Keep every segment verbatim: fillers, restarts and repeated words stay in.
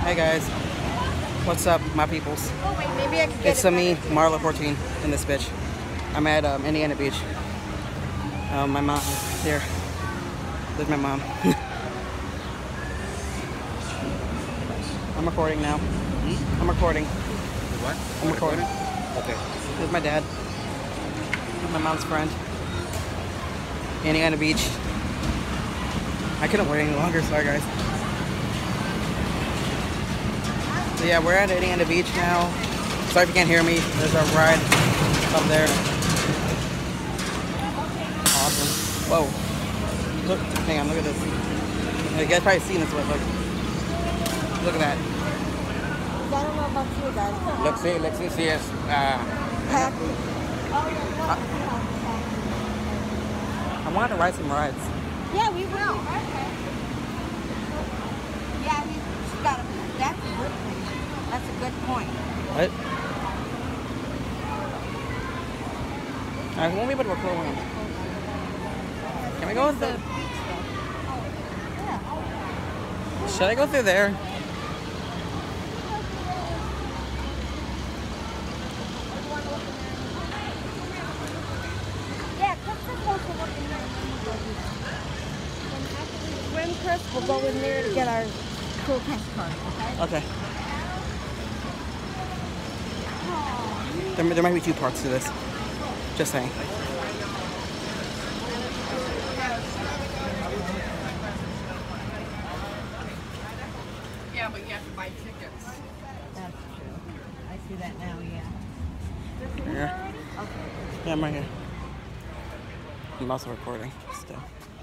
Hey guys, what's up, my peoples? Oh wait, maybe I can get It's it uh, me, Marla fourteen, in this bitch. I'm at um, Indiana Beach. Um, my mom is here. There's my mom. I'm recording now. Hmm? I'm recording. What? I'm recording. Okay. There's my dad. He's my mom's friend. Indiana Beach. I couldn't wait any longer, sorry guys. So yeah, we're at Indiana Beach now. Sorry if you can't hear me. There's a ride up there. Awesome. Whoa. Look, hang on, look at this. You guys probably seen this one, look. Look at that. I don't know about you guys. Let's see, let's see, yes. Uh, Pack. I wanted to ride some rides. Yeah, we will. Yeah, we just got a, that's a good thing. That's a good point. What? I won't be able to record one. Can we go with the... Should I go through there? Yeah, Chris is supposed to look in there. When Chris will go in there to get our cool test card, okay? Okay. There, there might be two parts to this. Just saying. Yeah, but you have to buy tickets. That's true. I see that now, yeah. Yeah. Okay. Yeah, I'm right here. I'm also recording still.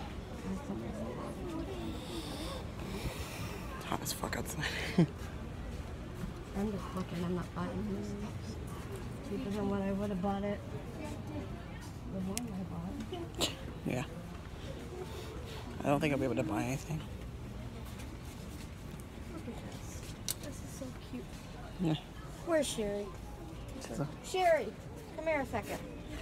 It's hot as fuck outside. I'm just looking, I'm not buying this. Cheaper than what I would have bought it. The one I bought. Yeah. I don't think I'll be able to buy anything. Look at this. This is so cute. Yeah. Where's Sherry? So, Sherry, come here a second.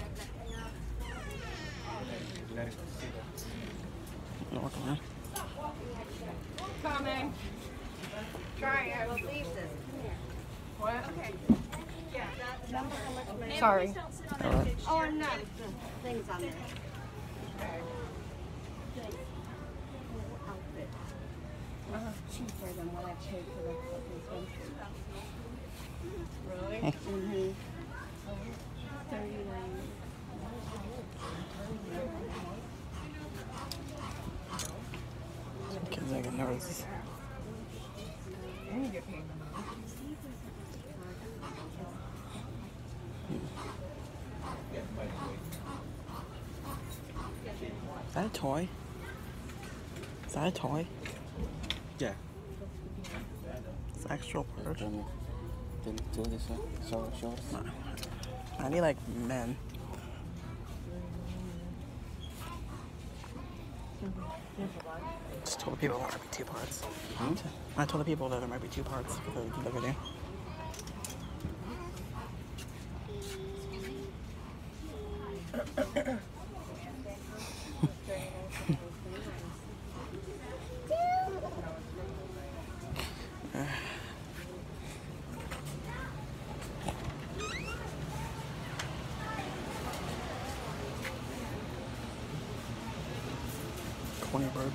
I'm walking around. Coming. Try it. We'll leave this. Come here. What? Okay. Remember how much money? Sorry. All right. Oh, I'm not. The things on there. Outfit. Uh-huh. Cheaper than what I paid for the fucking swimsuit. Really? Mm-hmm. thirty-nine. Kids are getting nervous. And you get paid. Is that a toy? Is that a toy? yeah. It's actual purge. Do do this one. Show, show us. I need like men. Just told the people there might be two parts. Hmm? I told the people that there might be two parts for the, the video. Corny bird.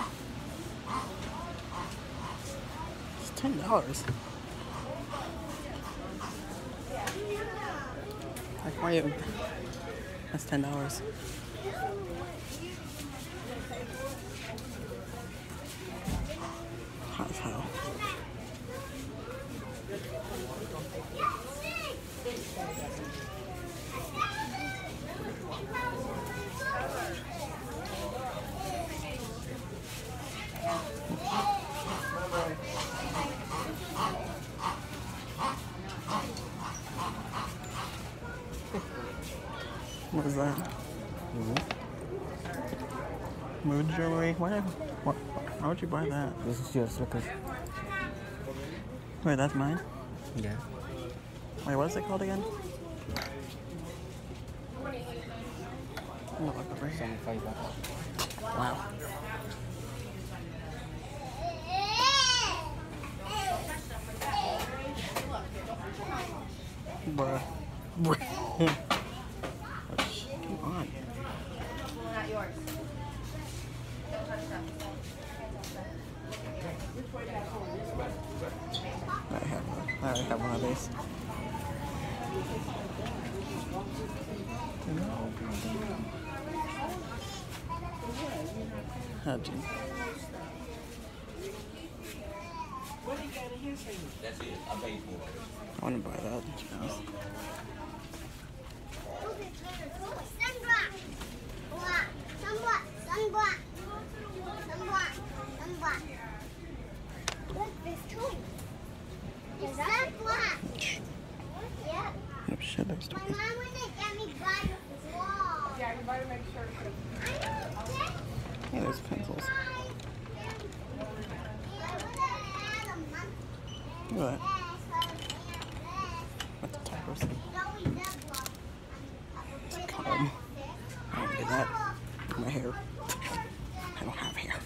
It's ten dollars. Like why you? That's ten dollars. Hot as hell. What is that? Mm-hmm. Mood jewelry? Why, why, why would you buy that? This is yours, look at. Wait, that's mine? Yeah. Wait, what is it called again? Oh, look over here. seventy-five bucks. Wow. Come on. Not yours. I have one. I already have one of these. How'd you? I want to buy that. Oh shit, there's two. Yeah, you better make sure to. Yeah, there's pencils. What? What the toppers? Comb. I don't get that. My hair. I don't have hair.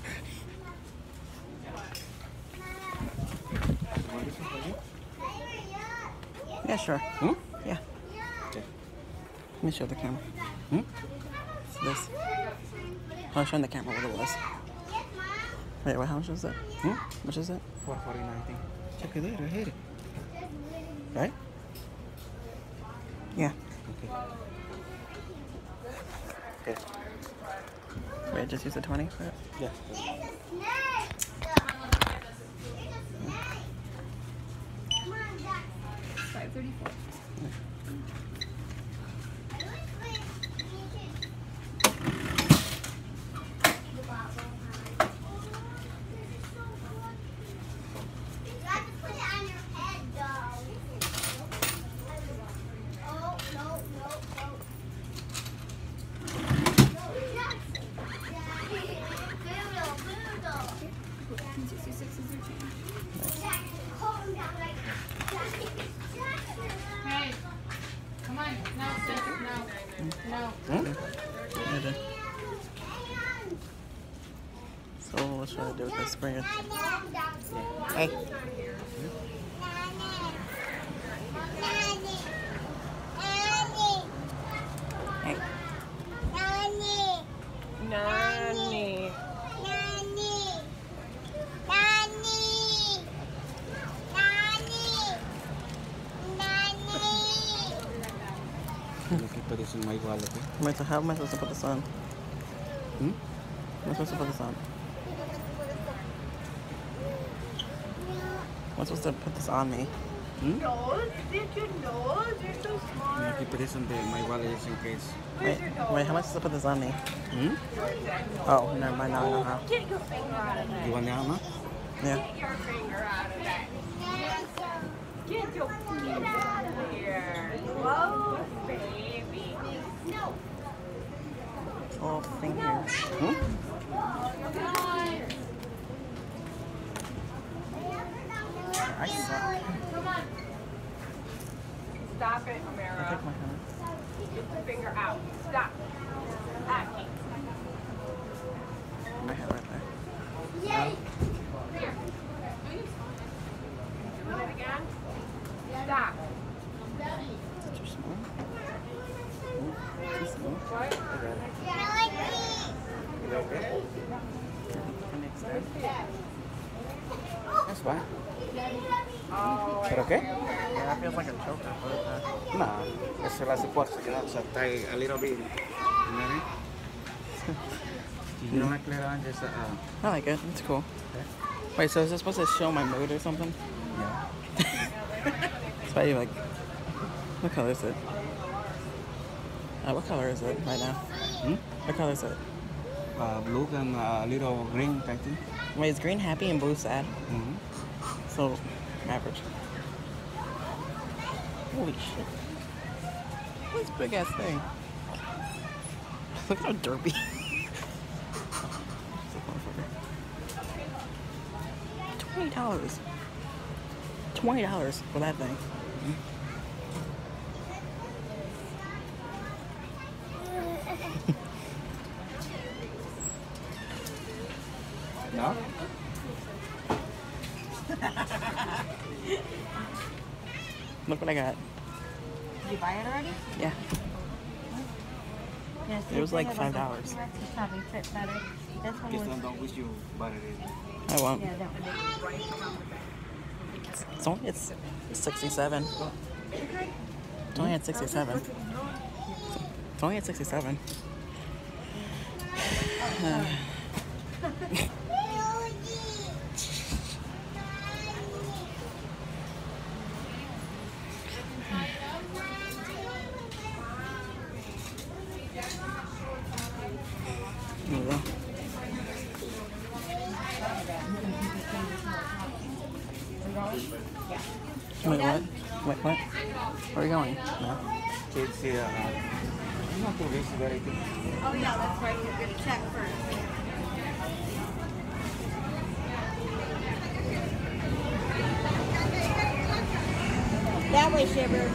Yeah, sure. Hmm? Yeah. Okay. Let me show the camera. Hmm? It's this. I was showing the camera what it was. Wait, what? How much is that? Hmm? How much is that? four forty-nine, I think. Check it later. I hate it. Right? Yeah. Okay. Okay. Wait, just use the twenty for it? Yeah. five thirty-four. Hey, come on. No, sis, no. No. Hmm? I did. So what should I do with this? Bring it. Hey. Hey. Nani. Let me put this in my wallet. Eh? Am I to- How am I supposed to put this on? Hmm? How am I supposed to put this on? Am I supposed to put this on me? Hmm? Nose? Did you nose? You're so Let smart. me put this in the, my wallet just in case. Wait, wait, how am I supposed to put this on me? Hmm? Oh, never mind, now I know how. Get your finger out of that. You want the hammer? Yeah. Get your finger out of that. Get your finger out of here. Whoa, baby. No. Oh, thank you. Hmm? I suck. Come on. Stop it, I Amara. took my hand. Get the finger out. Stop. Ah, My hand right there. here. Doing it again? Stop. Is it too small? Too small? What? Is that okay? Can I extend? That's fine. Oh, Is that okay? Yeah, that feels like a choker. But, uh, Nah, it's a support. So you know, so tie a little bit. You know what I mean? You don't like later on, just uh, I like it. It's cool. okay. Wait, so is this supposed to show my mood or something? Yeah. It's why you like. What color is it? Uh, what color is it right now? Hmm? What color is it? Uh, blue and uh, little green, I think. Wait, is green happy and blue sad? Mm-hmm. So, average. Holy shit. This big ass thing. Look how derpy. Twenty dollars. Twenty dollars for that thing. No? Look what I got. Did you buy it already? Yeah. Yeah, It was like five dollars. This probably fit better. This one This was. one don't wish you buy it. I won't. Yeah, that one. It's only it's sixty-seven. It's only at sixty-seven. It's only at sixty-seven. Uh, there you go. Wait, what? Wait, what? Where are you going? No. Kids here. Uh, not too busy, but I think. Oh yeah, that's right. You're gonna check first. That way, Shiver.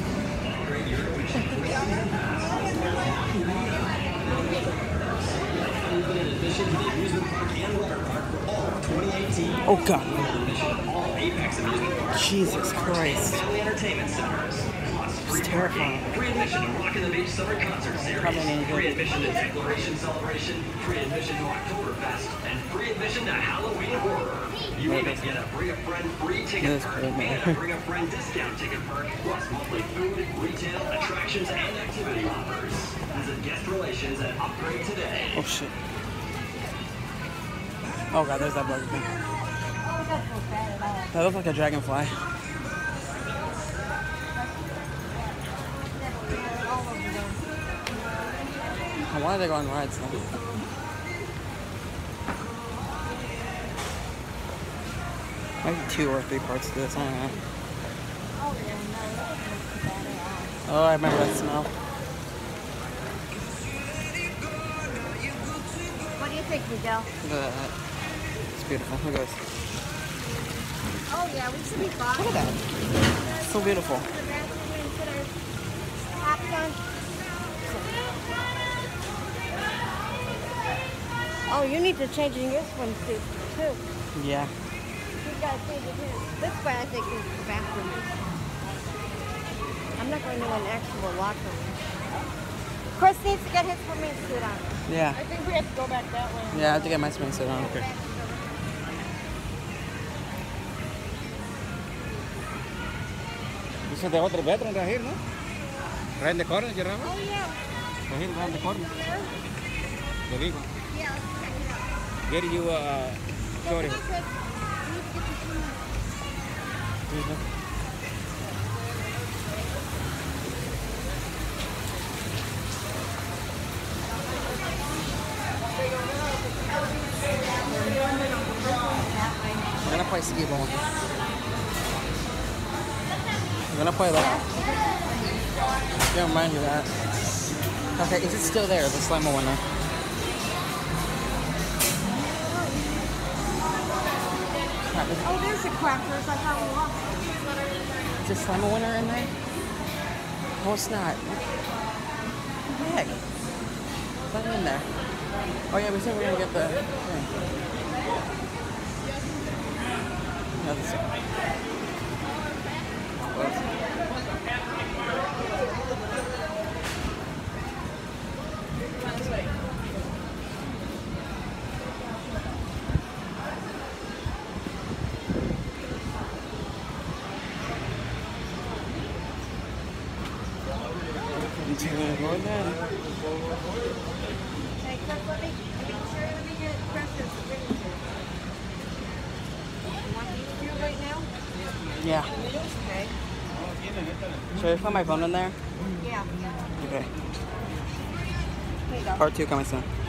Oh God! Jesus Christ! It's terrifying. Free admission to Rock in the Beach Summer Concert Series. Free admission to Declaration Celebration. Free admission to Oktoberfest. And free admission to Halloween Horror. You even get a Bring a Friend free ticket perk and a Bring a Friend discount ticket perk, plus monthly food, retail, attractions, and activity offers. Visit Guest Relations and upgrade today. Oh shit! Oh God, there's that Burger King. That looks like a dragonfly. Why are they going rides though? Maybe two or three parts to this, I don't know. Oh, I remember that smell. What do you think, Miguel? Look at that. It's beautiful. Look at this. Oh yeah, we should be fine. Look at that. It's so beautiful. Oh, you need to change in your swimsuit too. Yeah. You gotta change it here. This way, I think, is the bathroom. I'm not going to an actual locker room. Chris needs to get his swimming suit on. Yeah. I think we have to go back that way. Yeah, I have to get my swimsuit on. Okay. This is the other bedroom right here, no? Right in the corner, you remember? Oh yeah. Right here, right in the corner. The big one. Yeah, let's check it out. Get you uh, sorry. We're gonna play skee ball. We're gonna play that. Yeah, remind you that. Okay, is it still there? The Slimer winner. Oh, there's the crackers. I thought we lost. Is the Slimer winner in there? No, it's not. What the heck? It's not in there. Oh yeah, we said we we're gonna get the thing. Yeah, that's it. Go in there. Hey, Chris, let me, let me, sure, let me get Chris's swimming suit. You want these two right now? Yeah. Okay. Should I put my phone in there? Yeah. Okay. Here you go. Part two coming soon.